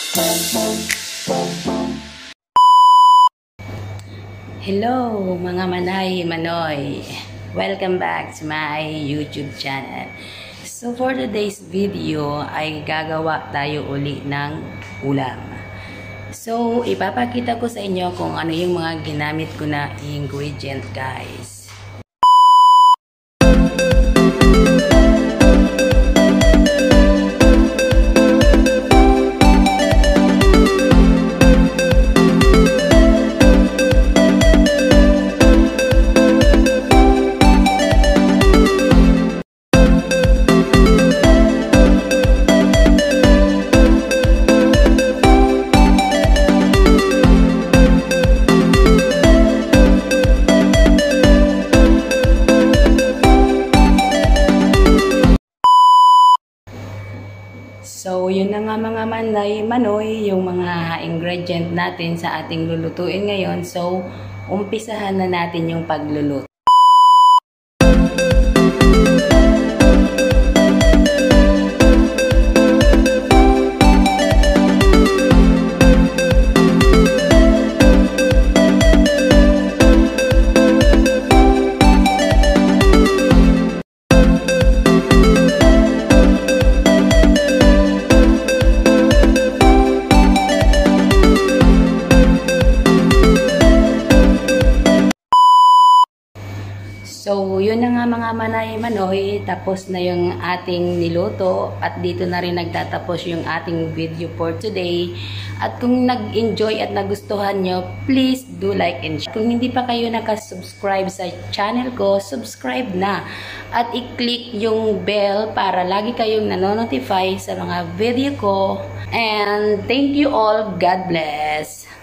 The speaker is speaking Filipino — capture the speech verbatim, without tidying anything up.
Hello mga manay, manoy! Welcome back to my YouTube channel. So for today's video ay gagawa tayo uli ng ulam. So ipapakita ko sa inyo kung ano yung mga ginamit ko na ingredient, guys. So, yun na nga mga manay, manoy, yung mga ingredient natin sa ating lulutuin ngayon. So, umpisahan na natin yung pagluluto. So, yun na nga mga manay manoy, tapos na yung ating niluto at dito na rin nagtatapos yung ating video for today. At kung nag-enjoy at nagustuhan nyo, please do like and share. Kung hindi pa kayo nakasubscribe sa channel ko, subscribe na. At i-click yung bell para lagi kayong nanonotify sa mga video ko. And thank you all. God bless.